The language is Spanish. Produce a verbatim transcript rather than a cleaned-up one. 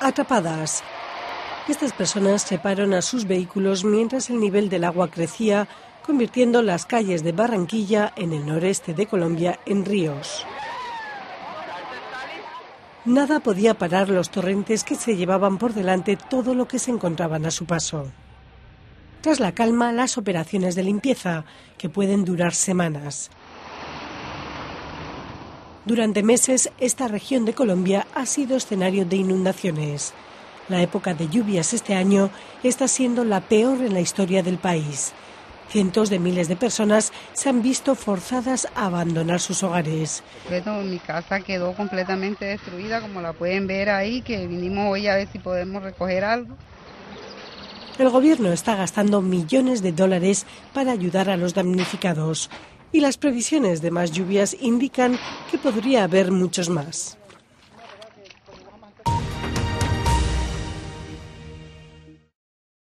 atrapadas. Estas personas treparon a sus vehículos mientras el nivel del agua crecía, convirtiendo las calles de Barranquilla, en el noreste de Colombia, en ríos. Nada podía parar los torrentes que se llevaban por delante todo lo que se encontraban a su paso. Tras la calma, las operaciones de limpieza, que pueden durar semanas. Durante meses, esta región de Colombia ha sido escenario de inundaciones. La época de lluvias este año está siendo la peor en la historia del país. Cientos de miles de personas se han visto forzadas a abandonar sus hogares. Bueno, mi casa quedó completamente destruida, como la pueden ver ahí, que vinimos hoy a ver si podemos recoger algo. El gobierno está gastando millones de dólares para ayudar a los damnificados y las previsiones de más lluvias indican que podría haber muchos más.